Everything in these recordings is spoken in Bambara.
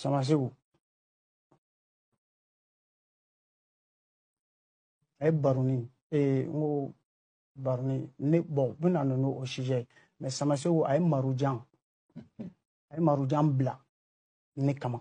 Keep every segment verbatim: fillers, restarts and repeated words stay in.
Samasegu ay baruni et ngo baruni ne bon buna no au sujet mais Samasegu ay marujan ay marujan bla ne kama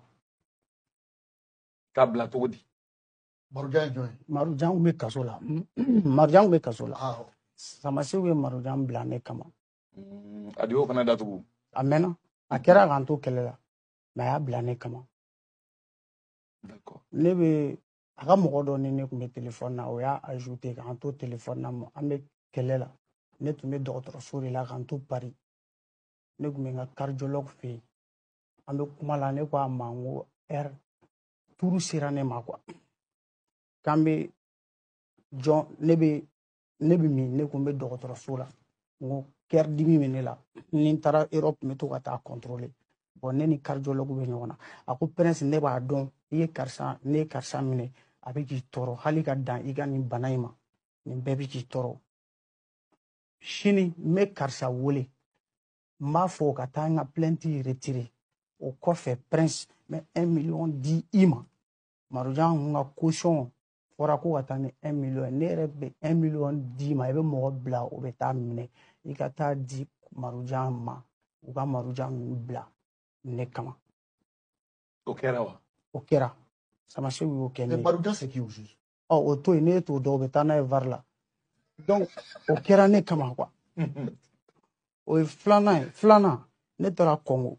tabla todi marujan joy marujan be kasola marujan be kasola ah Samasegu ye marujan bla ne kama adio fana datugu amena akera ganto kelela mais ya bla ne kama d'accord ne be aga mogo dɔ ni ne kun be téléphone na o y'a ajouté k'an to téléphone na an be kɛlɛ la ne tun be dɔgɔtɔrɔso de la k'an to Paris ne kun be n ka cardiologue fe yen an be kuma la ne ko a ma n ko heure turu sera ne ma quoi k'an be jɔn ne be ne be min ne kun be dɔgɔtɔrɔso la n ko kɛri dimi be ne la ni n taara Europe n be to ka taa contrôler bon ne ni cardiologue be ɲɔgɔn na a ko prince ne b'a dɔn i ye karisa ne ye karisa minɛ a bɛ k'i tɔɔrɔ hali ka dan i ka nin bana in ma nin bɛɛ bɛ k'i tɔɔrɔ sini n bɛ karisa wele n b'a fɔ ka taa n ka plainte retirer o kɔfɛ prince n bɛ un million di i ma marujan n ka caution fɔra ko ka taa ni un million ne yɛrɛ bɛ un million d'i ma i bɛ mɔgɔ bila o bɛ taa minɛ i ka taa di marujan ma u ka marujan ninnu bila ne kama o kɛra wa o kɛra Samasegu y'o kɛ ne mais ye marujan c'est qui au juste ɔ o to yen ne t'o dɔn o bɛ taa n'a ye var la donc o kɛra ne kama quoi o ye filanan ye filanan ne taara Congo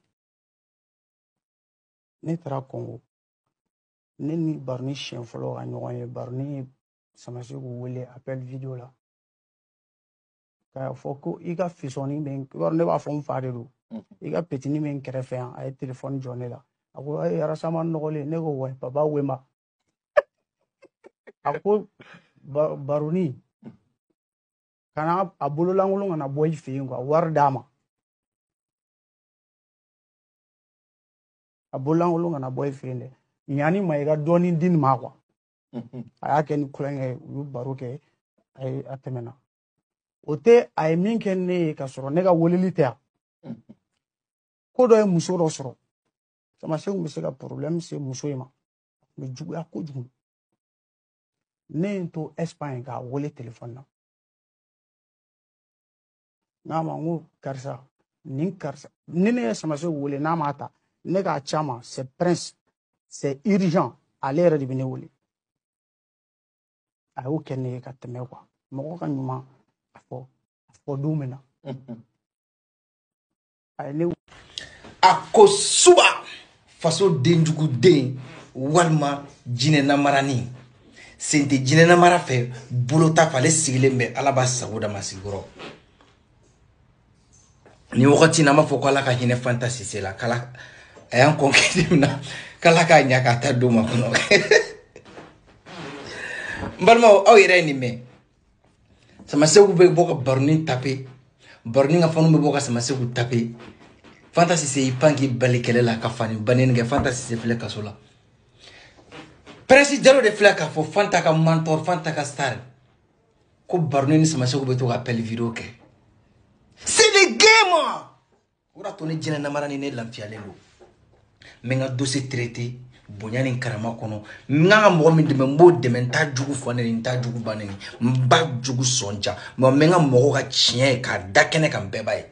ne taara Congo ne ni Baruni siɲɛ fɔlɔ ka ɲɔgɔn ye Baruni ye Samasegu wele appel vidéo la k'a fɔ ko i ka fisɔni bɛ n yɔrɔ ne b'a fɔ n fa de don i ka petini bɛ n kɛrɛfɛ yan a ye téléphone jɔ ne la a ko ayi arasama nɔgɔlen ne ko wa papa wema a ko Ba- Baruni kana a bololankolon kana bɔ i fɛ yen quoi wari d'a ma a bololankolon kana bɔ i fɛ yen dɛ ɲani ma i ka dɔɔni di nin ma quoi a y'a kɛ ni kulonkɛ ye u y'u baro kɛ a ye a tɛmɛna o tɛ a ye min kɛ ne ye ka sɔrɔ ne ka weleli tɛ yan ko dɔ ye muso dɔ sɔrɔ Samasegu bɛ se ka problème se muso in ma mɛ juguya kojugu ne ye n to Espagne k'a wele téléphone na n'a ma n ko karisa nin karisa ni ne ye Samasegu wele n'a m'a ta ne k'a ca ma c'est prince c'est urgent ale yɛrɛ de bɛ ne wele a y'o kɛ ne ye ka tɛmɛ quoi mɔgɔ ka ɲuman a fɔ a fɔ don min na a ye ne a ko suba faso denjugu den walima jinɛ namarani sen tɛ jinɛ namara fɛ bolo ta fɛ ale sigilen bɛ ala b'a sago da ma sigiyɔrɔ ni wagati in na an b'a fɔ ko ala ka hinɛ Fanta Sise la kala a y'an kɔn kɛ min na k'ala k'a ɲa k'a ta don ma kɔnɔ n balimaw aw yɛrɛ ye nin mɛn Samasegu bɛ bɔ ka Baruni tape Baruni ka fanu bɛ bɔ ka Samasegu tape Fanta Sise y'i pan k'i bali kɛlɛ la ka fani bannen kɛ Fanta Sise filɛ kaso la Prince Jalo de filɛ k'a fɔ Fanta ka mentor Fanta ka star ko Baruni ni Samasegu bɛ to ka appel vidéo kɛ c'est le game o de to ne jinɛ namara ni ne lafiyalen don n bɛ n ka dossier traité bonya ni karama kɔnɔ n ka mɔgɔ min dɛmɛ n b'o dɛmɛ n t'a jugu fɔ ne ni n t'a jugu ba ne ni n b'a jugu sɔnja mais n bɛ n ka mɔgɔw ka tiɲɛ ye k'a da kɛnɛ kan bɛɛ b'a ye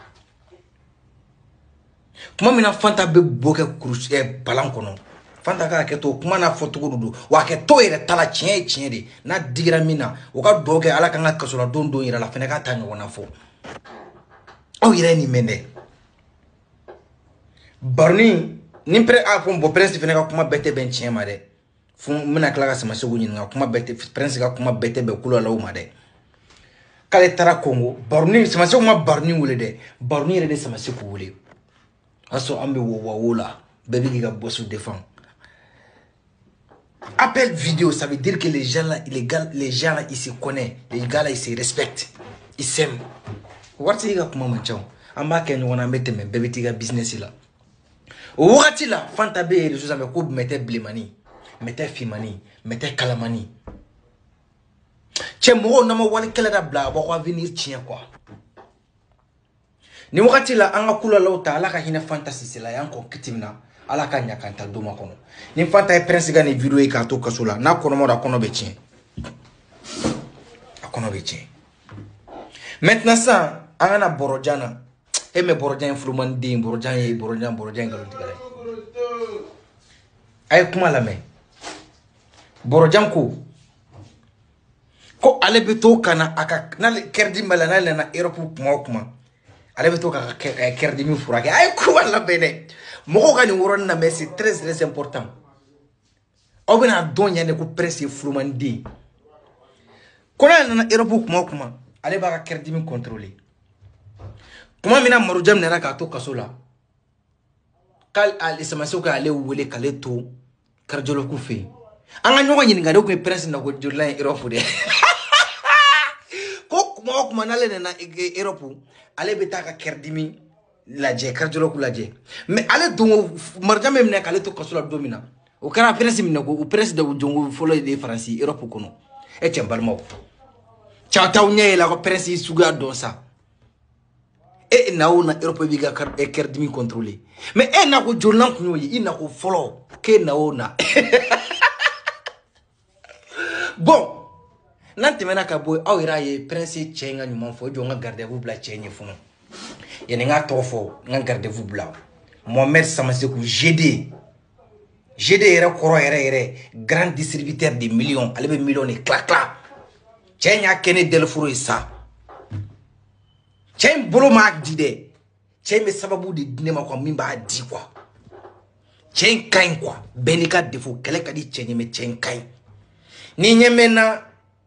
kuma min na Fanta bɛ bo kɛ kurus ɛ balan kɔnɔ Fanta ka hakɛ to kuma n'a fɔcogo de don wa hakɛ to yɛrɛ ta la tiɲɛ ye tiɲɛ de n'a digira min na o ka dugawu kɛ ala kan ka kasola don don yɛrɛ la fɛnɛ k'a ta ɲɔgɔn na fɔ aw yɛrɛ ye nin mɛn dɛ Baruni ni pere a fɔ bon Prince fɛnɛ ka kuma bɛɛ tɛ bɛn tiɲɛ ma dɛ fo n bɛna tila ka Samasegu ɲininka kuma bɛɛ tɛ Prince ka kuma bɛɛ tɛ bɛn kulalaw ma dɛ k'ale taara Congo Baruni Samasegu ma Baruni wele dɛ Baruni yɛrɛ de Samasegu wele o y'a sɔrɔ an bɛ wawawo la bɛɛ bɛ k'i ka boss défend appel vidéo ça veut dire que les gens là les gars les gens là ils se connaissent les gars là ils se respectent ils s'aiment wari ka kuma man ca an b'a kɛ ɲɔgɔn na an bɛ tɛmɛ bɛɛ bɛ t'i ka business la o wagati la Fanta bɛ yen réseau sanfɛ ko mɛtɛ bilemani mɛtɛ finmani mɛtɛ kalamani cɛ mɔgɔw n'an ma wale kɛlɛ da bila a b'aw ka avenir tiɲɛ quoi ni wakati la anga kula lauta ala ka hina fantasy sila yanko kitimna ala ka nyakanta duma kono ni fanta e prince ga ni video e ka to kasula na kono mo da kono be chin akono be chin maintenant ça anga borojana e me borojan fluman di borojan e borojan borojan ga lutigala ay kuma la me borojan ko ko ale be to kana aka na kerdi malana na Europe kuma kuma ale be to ka kerdi mi furake ay kuma la bene mo ga ni woron na mais c'est très très important obina donya ne ko presse flumandi kona na Europe kuma kuma ale ba ka kerdi mi contrôler kuma mina marujam ne raka to kasola kal al isamaso ka ale wele kale to karjolo ku fe anga nyoga nyini ngade ko presse na ko jola Europe de ko kuma kuma na le na Europe ale be ta ka kerdimi la je karjolo ku la je mais ale to marujam me ne kale to kasola domina o kara presse mi na ko presse de jongo folo de France Europe kono e tembalmo cha taw nyela ko presse suga do sa e na ona Europe biga kar e kerdimi contrôler mais e na ko jolan ko nyoyi ina ko folo ke na ona bon nanti mena ka boy aw ira ye prince chenga nyuma fo jo nga garder vous bla chenye funo yene nga tofo nga garder vous bla Mohamed Samasekou G D G D era koro era era grand distributeur de millions ale be millions et clac clac chenya kene del furo isa chen bolo mak dide chen me sababu de dinema kwa mimba adi kwa chen kain kwa benika defo kele kadi chen me chen kain ni nyemena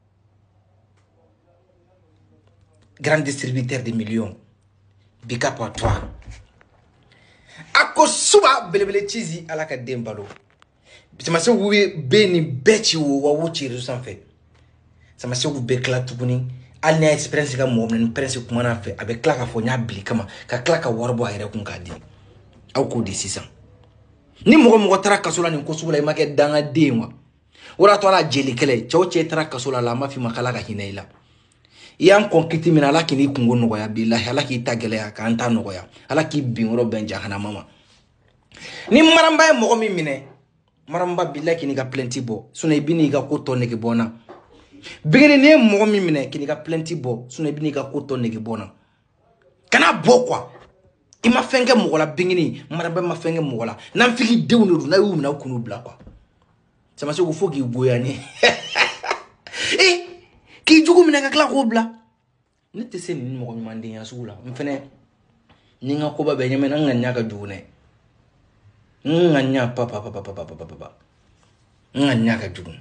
grand distributeur de millions big up à toi ako suba belebele chizi alaka dembalo bitama se wuwe beni bechi wo wa wuchi resan fe sama se wu be kla tuguni alni experience ga mom nen prince kuma na fe abe kla ka fo nya bli kama ka kla ka warbo ayre kun ka di aw ko di sisan ni mo mo tara kasola ni ko subula e make danga dewa wala to ala jeli kele chawche tara kasola la mafi makala ka hinaila yan konkiti mina ala kini kungo no ya billahi ala ki tagele ya ka anta no ya ala ki binro benja hana mama ni maramba mo mi mine maramba billahi kini ga plenty bo suna ibini ga ko to ne ke bona bigene ne mo mi mine kini ga plenty bo suna ibini ga ko to ne ke bona kana bokwa ima fenge mo la bingini maramba ma fenge mo la na fiki dewnu na yu na kunu bla kwa sama se ko fogi boyani eh ki jugu mina ka kla ko bla ne te se ni mo nyande ya sula mfene ni nga ko ba be nyame na nganya ka june nganya papa papa papa papa papa nganya ka june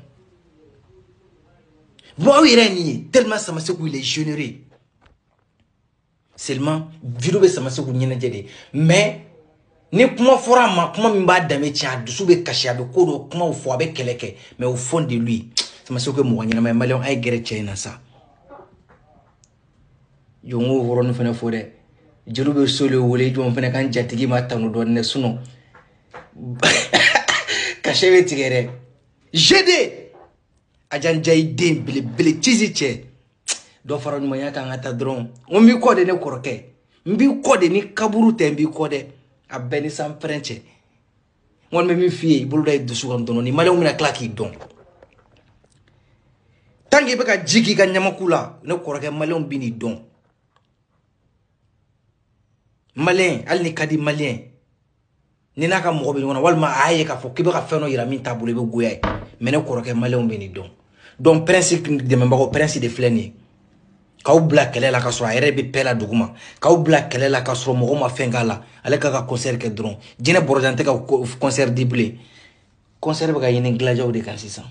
bo irani tellement ça m'a secoué il est généreux seulement vidéo be ça m'a secoué nyene jede mais ni kuma fora ma kuma mi ba dame ti adusu be kashi abe ko do kuma o fo abe keleke mais au fond de lui ça m'a secoué mo nyene mais malion ay gere chena ça yongo horon fene fode jelube solo wole to fene kan jatigi ma tanu do ne suno kashebe tigere jede ajan jay de bele bele chiziche do faro nyuma yaka ngata dron on mi kode ne koroke mbi kode ni kaburu te mbi kode abeni sam frenche won me mi fie bulu day dusu kan dono ni male umina klaki don tangi beka jigi ga nyamakula ne koroke male on bini don malien alni kadi malien ni naka mo be wona walma aye ka fo kibe ka feno yira min tabule be goyay mene ko roke malien be ni don don principe de memba principe de fleni ka u black la ka so ayre be pela duguma ka u black la ka so mo ma fengala ale ka ka concert ke dron jine borojante ka concert dible concert be ga yene glajo de kasisa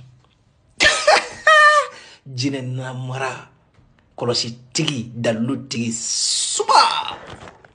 jine na mara kolosi tigi dalu tigi suba